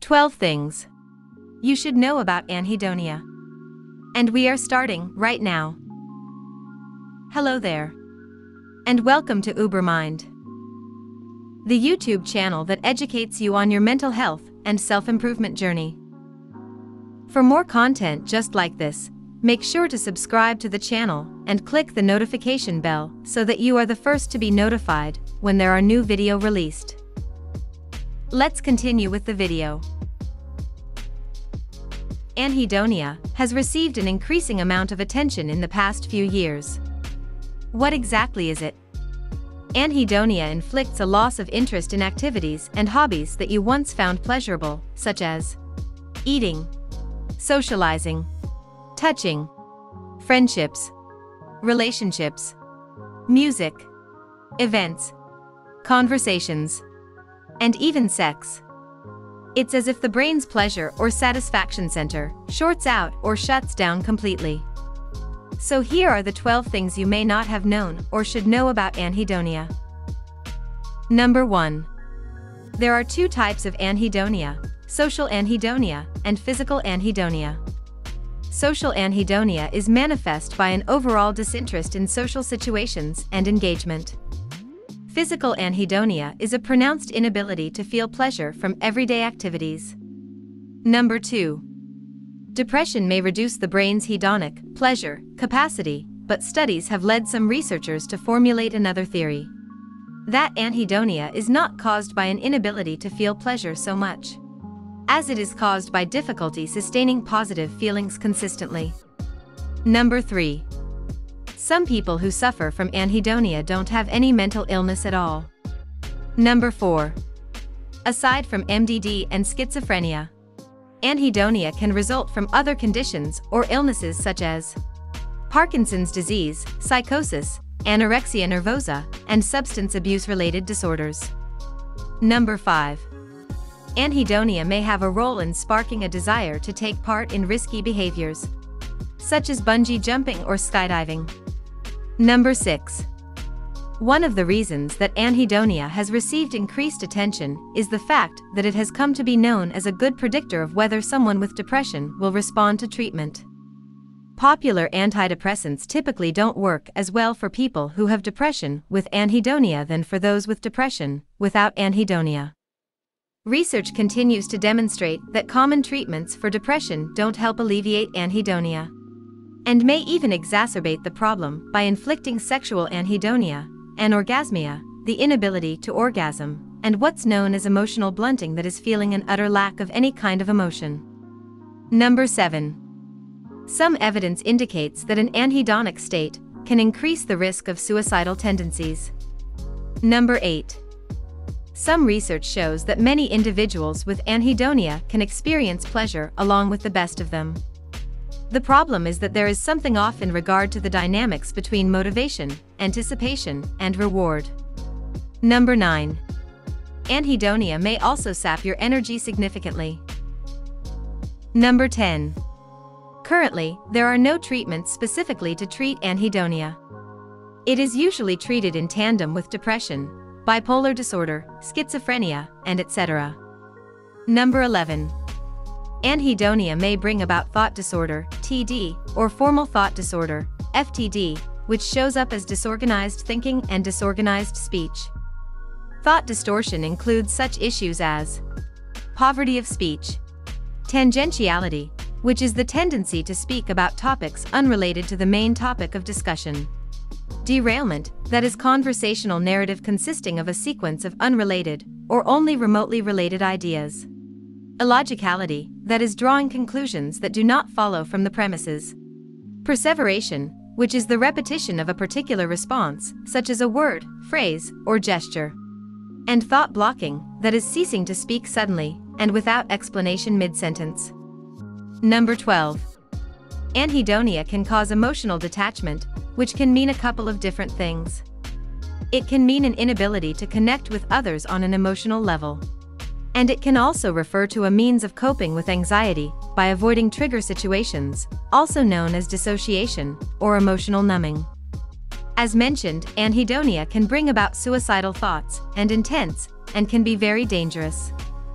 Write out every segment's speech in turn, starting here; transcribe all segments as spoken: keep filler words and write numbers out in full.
twelve things you should know about anhedonia. And we are starting right now. Hello there. And welcome to Ubermind, the YouTube channel that educates you on your mental health and self-improvement journey. For more content just like this, make sure to subscribe to the channel and click the notification bell so that you are the first to be notified when there are new video released. Let's continue with the video. Anhedonia has received an increasing amount of attention in the past few years. What exactly is it? Anhedonia inflicts a loss of interest in activities and hobbies that you once found pleasurable, such as eating, socializing, touching, friendships, relationships, music, events, conversations, and even sex. It's as if the brain's pleasure or satisfaction center shorts out or shuts down completely. So here are the twelve things you may not have known or should know about anhedonia. Number one. There are two types of anhedonia: social anhedonia and physical anhedonia. Social anhedonia is manifest by an overall disinterest in social situations and engagement. Physical anhedonia is a pronounced inability to feel pleasure from everyday activities. Number two. Depression may reduce the brain's hedonic, pleasure, capacity, but studies have led some researchers to formulate another theory. That anhedonia is not caused by an inability to feel pleasure so much as it is caused by difficulty sustaining positive feelings consistently. Number three. Some people who suffer from anhedonia don't have any mental illness at all. Number four. Aside from M D D and schizophrenia, anhedonia can result from other conditions or illnesses such as Parkinson's disease, psychosis, anorexia nervosa, and substance abuse-related disorders. Number five. Anhedonia may have a role in sparking a desire to take part in risky behaviors, such as bungee jumping or skydiving. Number six. One of the reasons that anhedonia has received increased attention is the fact that it has come to be known as a good predictor of whether someone with depression will respond to treatment. Popular antidepressants typically don't work as well for people who have depression with anhedonia than for those with depression without anhedonia. Research continues to demonstrate that common treatments for depression don't help alleviate anhedonia, and may even exacerbate the problem by inflicting sexual anhedonia, anorgasmia, the inability to orgasm, and what's known as emotional blunting, that is feeling an utter lack of any kind of emotion. Number seven. Some evidence indicates that an anhedonic state can increase the risk of suicidal tendencies. Number eight. Some research shows that many individuals with anhedonia can experience pleasure along with the best of them. The problem is that there is something off in regard to the dynamics between motivation, anticipation, and reward. Number nine. Anhedonia may also sap your energy significantly. Number ten. Currently, there are no treatments specifically to treat anhedonia. It is usually treated in tandem with depression, bipolar disorder, schizophrenia, and et cetera. Number eleven. Anhedonia may bring about thought disorder, T D, or formal thought disorder, F T D, which shows up as disorganized thinking and disorganized speech. Thought distortion includes such issues as poverty of speech, tangentiality, which is the tendency to speak about topics unrelated to the main topic of discussion, derailment, that is conversational narrative consisting of a sequence of unrelated or only remotely related ideas, illogicality, that is drawing conclusions that do not follow from the premises, perseveration, which is the repetition of a particular response, such as a word, phrase, or gesture, and thought blocking, that is ceasing to speak suddenly and without explanation mid-sentence. Number twelve. Anhedonia can cause emotional detachment, which can mean a couple of different things. It can mean an inability to connect with others on an emotional level. And it can also refer to a means of coping with anxiety by avoiding trigger situations, also known as dissociation or emotional numbing. As mentioned, anhedonia can bring about suicidal thoughts and intents, and can be very dangerous.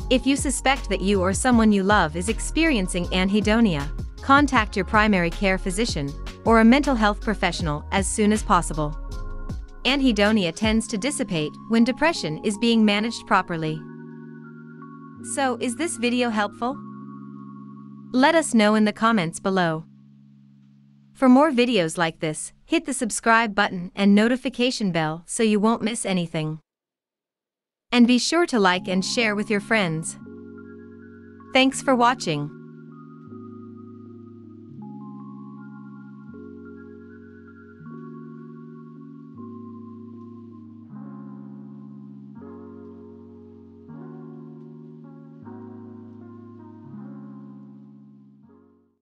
If you suspect that you or someone you love is experiencing anhedonia, contact your primary care physician or a mental health professional as soon as possible. Anhedonia tends to dissipate when depression is being managed properly. So, is this video helpful? Let us know in the comments below. For more videos like this, hit the subscribe button and notification bell so you won't miss anything. And be sure to like and share with your friends. Thanks for watching.